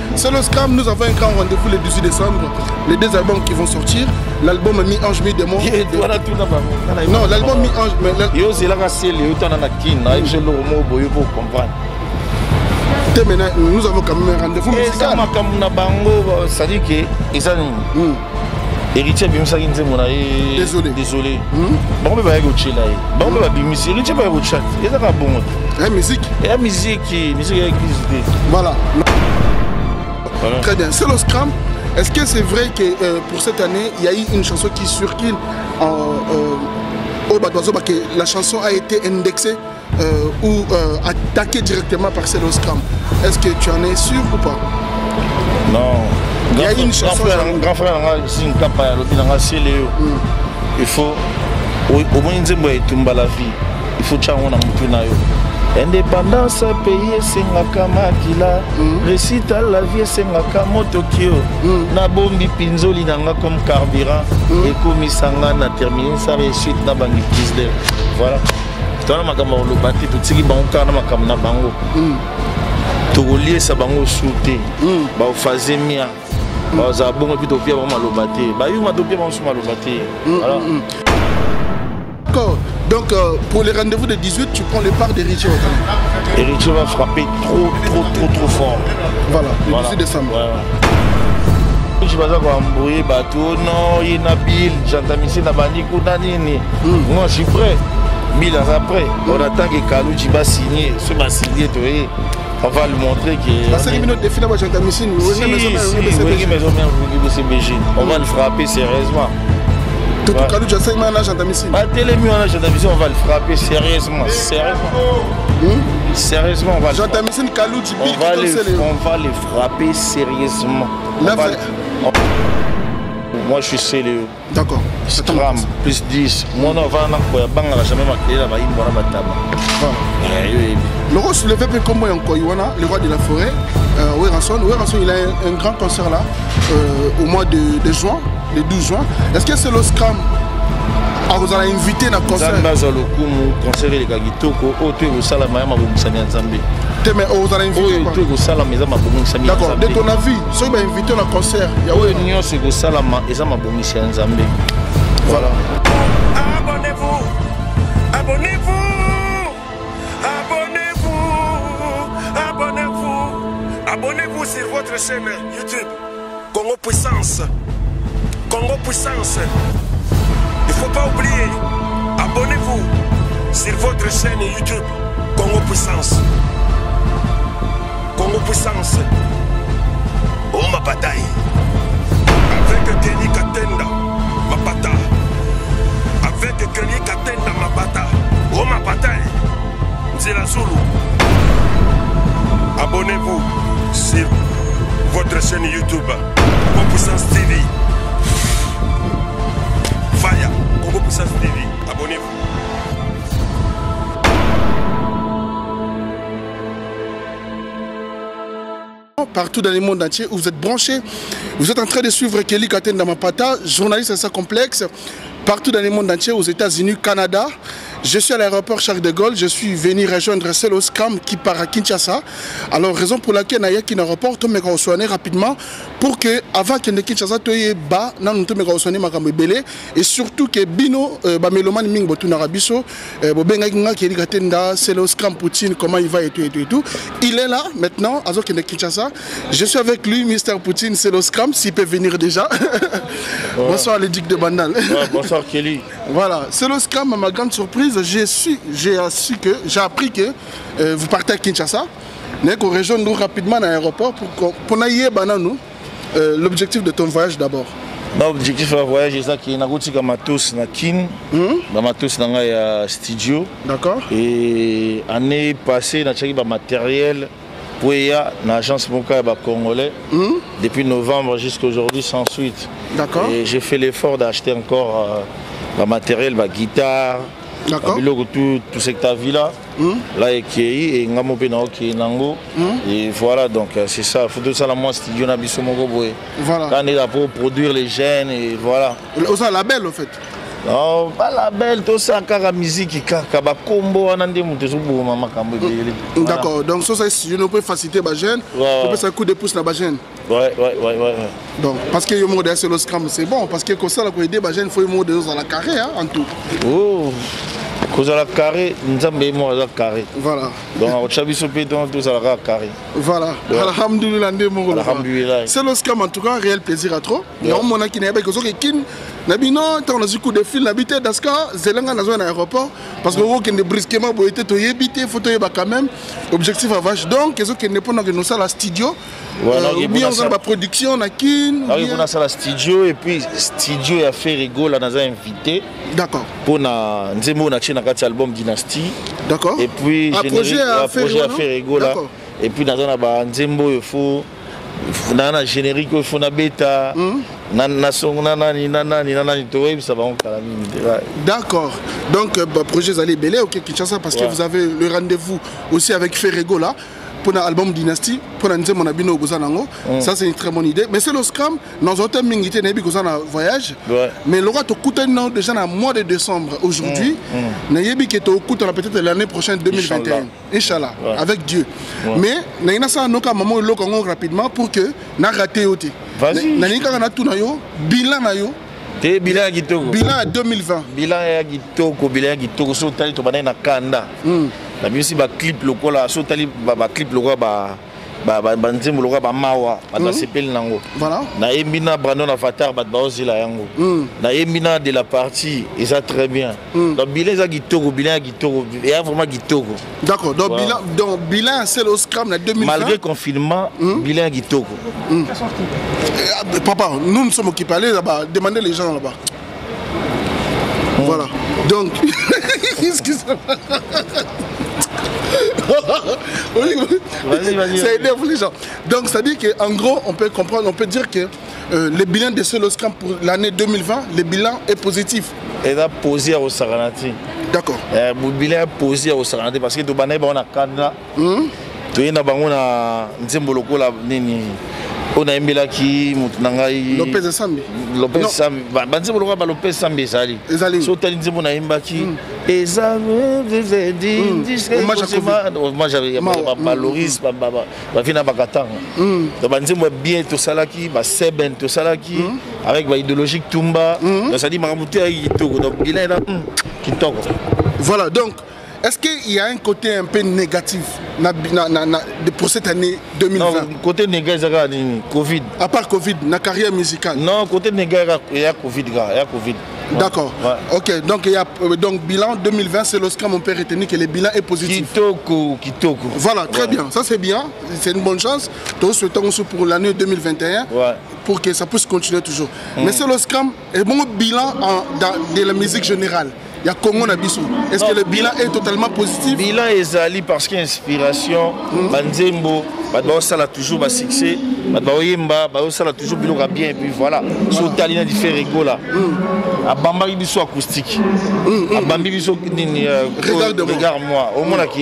C'est le Scram, nous avons un grand rendez-vous le 18 décembre. Les deux albums qui vont sortir. L'album Mi-Ange, Mi-Démon. Non, l'album Mi-Ange. Nous avons quand même un rendez-vous musical. C'est-à-dire que héritier bimsaki nzembo na ye désolé bon be ba yego chela ye bon be ba bimisi héritier ba yego chat ezaka bon musique et musique ya église. Voilà. Très bien. C'est le Scram. Est-ce que c'est vrai que pour cette année il y a eu une chanson qui circule au Badoiseau, que la chanson a été indexée ou attaquée directement par Celo Scram? Est-ce que tu en es sûr ou pas? Non. Il y a une chanson. Grand frère, il faut au moins la vie. Il faut que indépendance pays sengaka makila récital la vie sengaka motokio na bombi pinzoli nanga comme carburant et komisanga na terminer ça réussite na bangi kisde. Voilà. Tona makamba lo bati tutiki bango na makamba na bango. Togolier sa bango souté. Ba fazer mia. Ba bongo pitopia ba malobate. Ba yu matopia ba sou malobate. Voilà. D'accord. Donc pour les rendez-vous de 18, tu prends le part d'Héritier. Héritier va frapper trop fort. Voilà, le 18 décembre. Je vais embrouiller bateau, non, il y a Bill, j'entends ici na bandi nini. Moi je suis prêt. 1000 ans après, on attend que Kalouchi va signer. Ce va signer, on va lui montrer que. Parce que minutes de finale, j'entends ici. On va le frapper sérieusement. On va le frapper sérieusement. Sérieusement, on va le frapper sérieusement. Moi je suis sérieux. D'accord. Scram plus 10. Moi on va jamais marquer la le roi soulevé comme moi encore le roi de la forêt. Weranson, il a un grand concert là au mois de juin, le 12 juin. Est-ce que c'est le Scram? Vous allez inviter dans le concert. D'accord, de ton avis, si vous invité dans le concert, voilà. Abonnez-vous, abonnez-vous, abonnez-vous, abonnez-vous sur votre chaîne YouTube Congo Puissance. Congo Puissance. Il ne faut pas oublier, abonnez-vous sur votre chaîne YouTube Congo Puissance. Congo Puissance. Oh ma bataille. Avec Kelly Katenda, ma bataille. Avec Kelly Katenda, ma bataille. Oh ma bataille. C'est la Zulu. Abonnez-vous sur votre chaîne YouTube Congo Puissance TV. Fire, Congo Puissance TV, abonnez-vous. Partout dans le monde entier où vous êtes branchés, vous êtes en train de suivre Kelly Katenda Mapata, journaliste à sa complexe. Partout dans le monde entier, aux États-Unis, Canada. Je suis à l'aéroport Charles de Gaulle, je suis venu rejoindre Celo Scram qui part à Kinshasa. Alors, raison pour laquelle il y a un aéroport, je me reçois rapidement pour que, avant que Kinshasa soit bas, nous me reçois et surtout que Bino, Bameloman Ming Botu Narabiso, Bobenga Kelly Katenda, Celo Scram Poutine, comment il va et tout. Il est là maintenant, à Kinshasa. Je suis avec lui, Mr. Poutine, Celo Scram, s'il peut venir déjà. Bonsoir, le duc de Bandal. Bonsoir, Kelly. Voilà, Celo Scram, à ma grande surprise, j'ai appris que vous partez à Kinshasa. Nous allons rejoindre rapidement à l'aéroport pour nous l'objectif de ton voyage d'abord. L'objectif de voyage est que nous avons matos na Kin, matos na studio. D'accord. Et l'année passée, nous avons matériel pour l'agence congolais depuis novembre jusqu'à aujourd'hui sans suite. D'accord. Et j'ai fait l'effort d'acheter encore matériel, guitare. D'accord. Tout ce que tu as vu là, là et voilà, donc c'est ça. Il faut tout ça dans mon studio. Voilà. Quand on est là pour produire les gènes et voilà. Vous avez un label en fait. Non, pas la belle, tout ça, car la musique, car la combo, on a des mots de maman. D'accord, donc ça, je ne peux faciliter ma gêne, on peut faire un coup de pouce dans ma gêne. Ouais. Donc, parce que le mot de le scrum, c'est bon, parce que comme ça, la idée, ma gêne, il faut le mot de dans la carré, hein, en tout. Oh, cause à la carré, nous avons besoin de la carré. Voilà. Donc, on a tous à la carré. Voilà. Alhamdulillah, c'est le scrum, en tout cas, un réel plaisir à trop. Et on a qui n'est pas que ça, Nabino, on a eu coup de fil, n'habité dans ce cas, Zelanga dans un aéroport, parce que vous qui brusquement, vous êtes habité, faut quand même, objectif à vache. Donc, qu'est-ce qui n'est pas dans nous ça la studio, ou bien on a la production, on a qui, on a ça la studio, et puis studio a fait rigolo, on a invité. D'accord. Pour na nzembo on a tiré un album Dynasty. D'accord. Et puis projet a fait rigolo. Et puis dans un nzembo il faut na générique il faut na bêta. D'accord. Donc, projet Zali Belé, ok, Kinshasa, parce que vous avez le rendez-vous aussi avec Ferrego là, pour l'album Dynasty, pour mon abino Gozanango. Ça, c'est une très bonne idée. Mais c'est le scrum, dans un thème mingité, n'est pas un voyage. Mais l'aura te coûte déjà dans le mois de décembre aujourd'hui. N'est pas que te coûte peut-être l'année prochaine 2021. Inch'Allah, avec Dieu. Mais, n'a pas ça, nous, maman, le rapidement pour que n'a raté aussi. Vas-y. Bilan nayo. Bilan à Gitoko. Bilan 2020. Bilan à Gitoko, bilan à Gitoko. So tali to bana na kanda. Na bisi ba clip lokola, so tali ba clip lokola ba nzembo lokola ba mawa, ba sepel nango. Voilà. Na embina Brandon Avatar ba ozila yango. Na embina de la partie, et ça très bien. Donc bilan à Gitoko, bilan à Gitoko, il y a vraiment Gitoko. D'accord. Donc bilan c'est le scrum 2020. Malgré confinement, bilan à Gitoko. Papa, nous sommes occupés là-bas, demandez les gens là-bas. Voilà. Donc, excusez-moi. Vas-y. Ça énerve les gens. Donc, ça dit qu'en gros, on peut comprendre, on peut dire que le bilan de Celoscam pour l'année 2020, le bilan est positif. Et là, posé au Saranati. D'accord. Le bilan est posé au Saranati parce que tu as un Canada. Tu as un Nzemboloko la nini. On a aimé là qui Moutangai Lopez Sambi. Lopez Sambi. Banzi Boloka ba Lopez Sambi ezali. So tali nzembo na imba ki ezame vivedi moi j'avais ba Loris ba fina ba katanga. Donc banzembo bien to salaki ba seben to salaki avec ba idéologique Tumba. Donc ça dit maramuté ay kitoko. Donc il est là kitoko. Voilà donc est-ce qu'il y a un côté un peu négatif pour cette année 2020? Non, côté négatif, il y a Covid. À part Covid, la carrière musicale? Non, côté négatif, il y a Covid. D'accord. Ouais. Ok, donc il y a bilan 2020, c'est l'Oscar, on peut retenir que le bilan est positif. Kitoko. Voilà, très bien. Ça c'est bien, c'est une bonne chance. Nous souhaitons aussi pour l'année 2021, pour que ça puisse continuer toujours. Mais c'est l'Oscar, et bon bilan de la musique générale. Il y a Congo Nabisu. Est-ce que le bilan est totalement positif? Le bilan est ali parce qu'il y a inspiration. Banzembo, ça a toujours un succès. Ça a toujours bien. Et puis voilà. Sur Talina, il fait rigolo là. À Bamba, il est acoustique. À Bambi, il est regarde-moi. Au moins,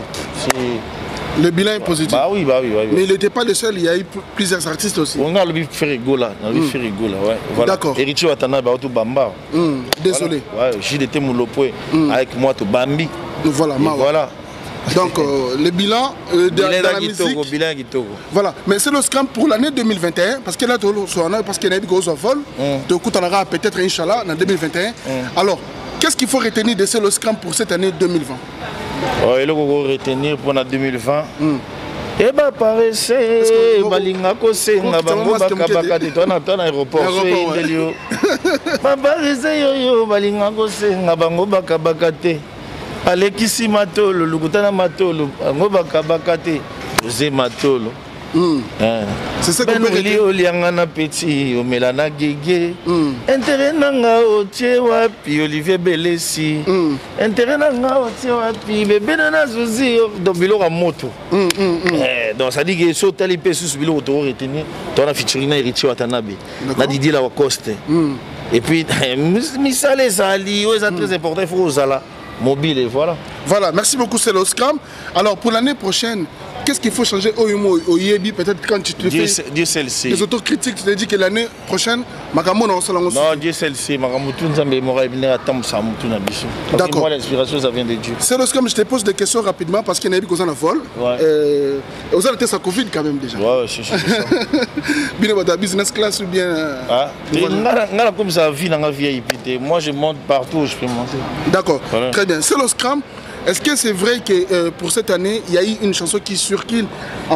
le bilan est positif. Bah oui. Mais il n'était pas le seul, il y a eu plusieurs artistes aussi. On a le fait rigolo là. Voilà. D'accord. Héritier Watana, tout Bamba. Désolé. Ouais, j'ai été Moulopoé avec moi, tout Bambi. Voilà. Donc le bilan de la musique. Voilà. Mais c'est le scam pour l'année 2021, parce que là, parce qu'il y a des gros vols. Donc on aura peut-être, Inch'Allah, en 2021. Alors, qu'est-ce qu'il faut retenir de ce scam pour cette année 2020? Il faut retenir pour l'année 2020. Et bah paraissez balinga kosenga bango bakabaka de ton aéroport soindelio ba paraissez yo balinga kosenga bango bakabaka te alekisi matolo lukutana matolo bango bakabaka te José Matolo. C'est ça qu'on peut dire. Olianga na petit omelana gege. Intérêt nanga otie wapi Olivier Belesi. Intérêt nanga otie wapi bébé na zuzi donc biloko moto. Donc ça dit que so tali pesus biloko to retenir. Toi na featuring na Héritier Watanabe. Na Didier Lacoste. Et puis misale zali c'est très important il faut osala mobile et voilà. Voilà, merci beaucoup c'est l'Oscam. Alors pour l'année prochaine, qu'est-ce qu'il faut changer au Yebi, peut-être quand tu te fais des autocritiques, tu te dis que l'année prochaine, Makamon en salon aussi. Non, Dieu seul sait, Makamoutoun Zambé m'aurait venu à Tam Samoutoun à Bissou. D'accord. Moi, l'inspiration, ça vient de Dieu. C'est lorsque je te pose des questions rapidement parce qu'il y a des choses à vol. Vous avez ça Covid quand même déjà. Ouais, c'est ça. Bien votre business class ou bien. Ah, comme ça, vie dans la vie, moi je monte partout où je peux monter. D'accord, très bien. C'est le Scrum. Est-ce que c'est vrai que pour cette année, il y a eu une chanson qui circule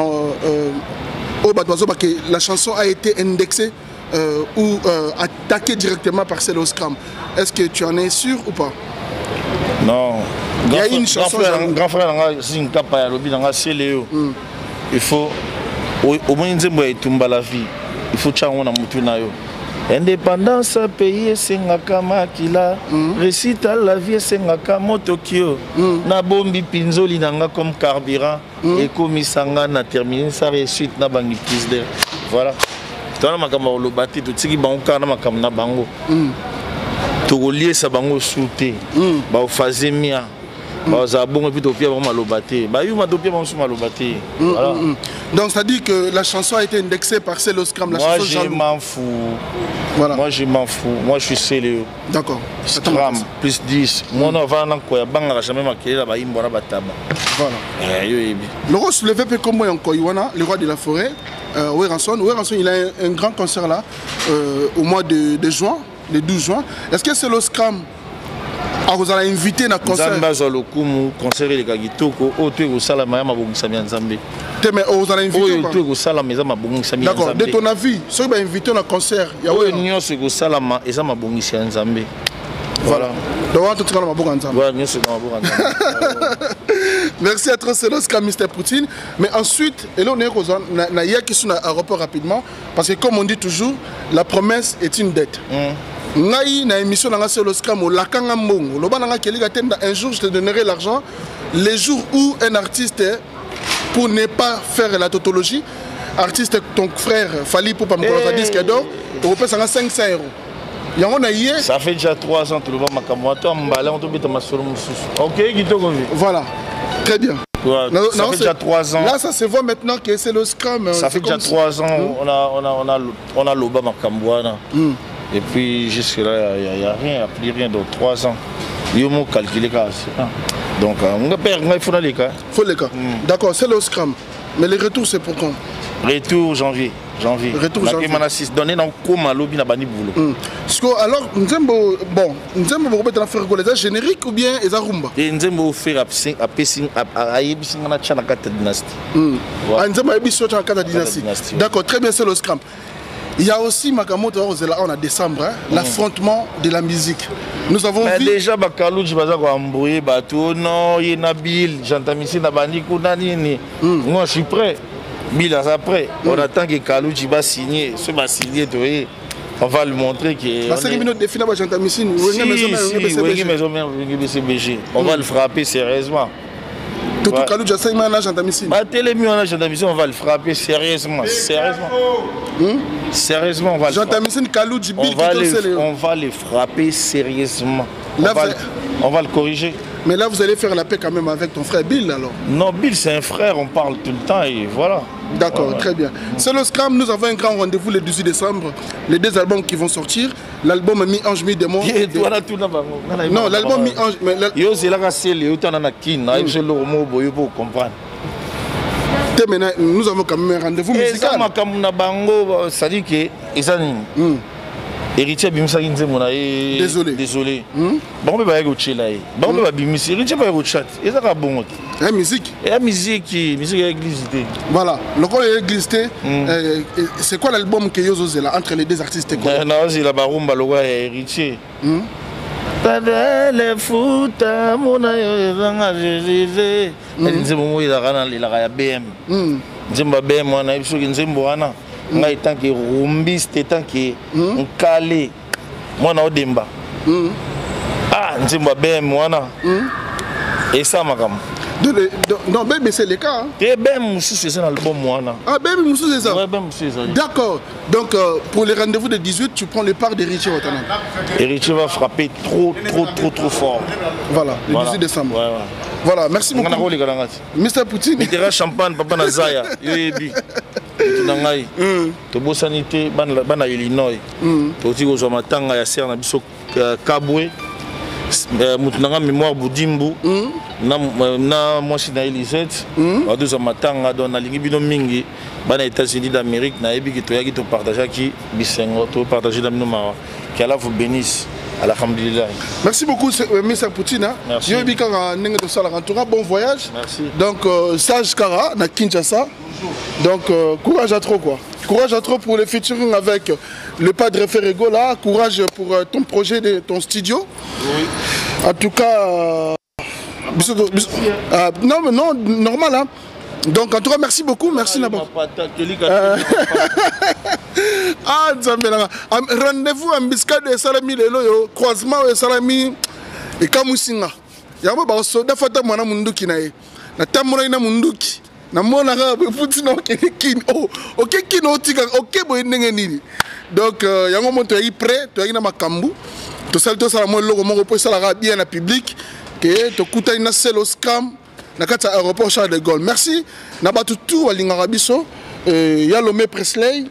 au Batoiseau, que la chanson a été indexée ou attaquée directement par Celo Scrum? Est-ce que tu en es sûr ou pas? Non. Il y a une chanson. Grand frère, il faut, au moins, la vie. Il faut que indépendance pays sengaka makila récita la vie sengaka motokio na bombi pinzoli nanga comme carburant et komisanga na terminer sa réussite na bangi kisder voilà tona makamba olobati to tiki bango na makamba na bango to relier sa bango souté ba fazemia ba za bongo puis to pia ba malobati ba yu madopia ba malobati voilà. Donc ça dit que la chanson a été indexée par Celo Scrum. Moi je m'en fous. Voilà. Moi je m'en fous. Moi je suis sérieux. D'accord. Scrum plus 10. Moi on va en quoi banga jamais maquiller là ba imbora bataba. Voilà. Le roi soulevé peu comme moi en Koywana, le roi de la forêt, Weranson, il a un grand concert là au mois de juin, le 12 juin. Est-ce que Celo Scrum vous allez inviter à un concert? D'accord, de ton avis, ceux qui ont invité à un concert, voilà. Merci à toi, Celo Scrum, Mr. Poutine. Mais ensuite, et là on est question à rapport rapidement, parce que comme on dit toujours, la promesse est une dette. Ngai na émission dans Celo Scrum au Lakanga Mbongo. Un jour je te donnerai l'argent. Les jours où un artiste, pour ne pas faire la tautologie, artiste ton frère Fali pour pas me faire disque d'or, on peut 500 €. Ça fait déjà 3 ans que le vent m'a camouaté, on te ma solo. Ok, voilà, très bien. Ouais, ça fait déjà 3 ans. Là, ça se voit maintenant que c'est le Scrum. Ça fait déjà 3 ans, on a l'Oba Makambouana. Et puis jusque-là, il n'y a rien, plus rien d'autre. 3 ans. Il faut calculer. Donc, il faut les cas. Il faut les cas. D'accord, c'est le Scrum. Mais les retours, c'est pour quand? Retour janvier. Retour janvier. Donné dans le lobby na bani boulot. Alors, nous allons faire quoi? Générique ou bien les Arumba? Et nous allons faire à Pessing, à Yébissing, à la dynastie. D'accord, très bien, c'est le Scrum. Il y a aussi Makamoto on a décembre, l'affrontement de la musique. Nous avons vu déjà Bakalou Jibaza ko embrouiller bateau non, il y a Nabil, j'entends ici na bandi kuna nini. Moi je suis prêt. Bill après, on attend que Kalou Jiba signe, ce va signer on va lui montrer que la 5 minutes de finale j'entends ici, on va le frapper sérieusement. Tout Kalou Jiba j'entends ici. On va le frapper sérieusement, sérieusement, on va les frapper sérieusement. On va le corriger. Mais là, vous allez faire la paix quand même avec ton frère Bill alors? Non, Bill c'est un frère, on parle tout le temps et voilà. D'accord, très bien. C'est le Scrum, nous avons un grand rendez-vous le 18 décembre. Les 2 albums qui vont sortir. L'album Mi-Ange Mi-Démon. Non, l'album Mi-Ange. Nous avons quand même un rendez-vous musical. C'est-à-dire que héritier bimisa kinzemo na désolé bon be ba gochela e bon be ba bimisi héritier ba gochat ezaka bongo la musique musique église. Voilà le col église c'est quoi l'album que yozo zela entre les 2 artistes na zela barumba lo wa héritier Tadele futa mona yo zanga jeze nzembo mo ilaka ya BM nzemba BM wana ibiso nzembo wana ngai tant que rumbiste tant que nkale mwana odemba nzimba BM wana et ça makam non BM c'est le cas et BM c'est un album wana BM c'est ça. Ouais, BM c'est ça. D'accord, donc pour les rendez-vous de 18 tu prends le part d'Héritier Watanabe. Héritier va frapper trop fort. Voilà, le 18 décembre. Ouais. Voilà, merci beaucoup. Mr. Poutine. Mitterrand champagne, papa Nazaya. Yoyebi. Tunangai. Tobo sanité, bana Illinois. Toti ko zoma tanga ya ser na biso Kabwe. Mutunanga mémoire Boudimbu. Na mwasi na Elisette. Wadu zoma tanga don na lingi bino mingi. Bana États-Unis d'Amérique na ebi ki toyaki to partager ki bisengo to partager na minoma. Que Allah vous bénisse. Alhamdulillah. Merci beaucoup, Mr. Poutine. Merci. Bon voyage. Merci. Donc, Sage Kara, na Kinshasa. Donc, courage à trop, quoi. Courage à trop pour le featuring avec le padre Ferrego, là. Courage pour ton projet, ton studio. Oui. En tout cas, non, mais non, normal, hein. Donc, en tout cas, merci beaucoup. Merci, Naba. Ah, rendez-vous en biscade de Salami, le croisement de Salami et Kamusinga. Yama ba soda fata mwana munduki na ye. Na tamura ina munduki. Na mona ga putina okekin. Oh, okekin otika okebo ndenge nini. Donc yango monto yi prêt, to yi na makambu. To sala mo logo mo po sala bien na public que to kuta ina selo scam na kata aéroport Charles de Gaulle. Merci. Na batu tout walinga rabiso. Yalomé Presley.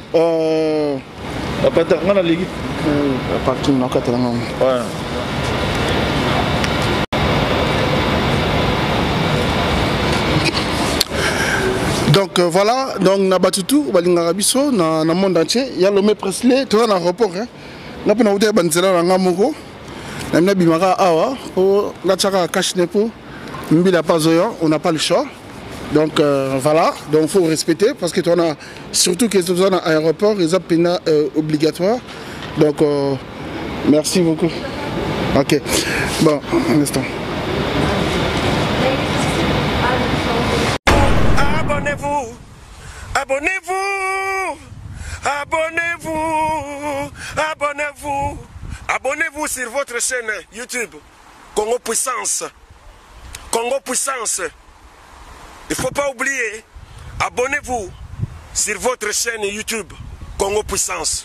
Donc voilà, donc na batutu balinga rabiso na monde entier. Yalomé Presley, tu vas dans l'aéroport hein. Là pour nous dire banzela na ngamoko. Na mina bimaka awa o la chaka cash nepo. Mbila pazoyo, on n'a pas le choix. Donc voilà, donc il faut respecter parce que tu as surtout que tu as un aéroport, les appels obligatoires. Donc merci beaucoup. Ok, bon, un instant. Abonnez-vous, abonnez-vous, abonnez-vous, abonnez-vous, abonnez-vous sur votre chaîne YouTube Congo Puissance. Congo Puissance. Il ne faut pas oublier, abonnez-vous sur votre chaîne YouTube Congo Puissance.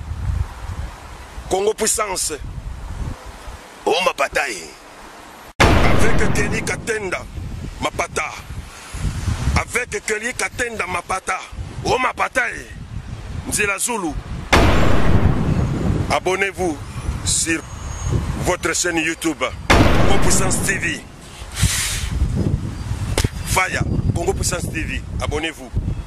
Congo Puissance. Oh ma bataille. Avec Kelly Katenda, ma pata. Avec Kelly Katenda, ma pata. Oh ma bataille. Nzela Zulu. Abonnez-vous sur votre chaîne YouTube Congo Puissance TV. Faya, Congo Puissance TV, abonnez-vous.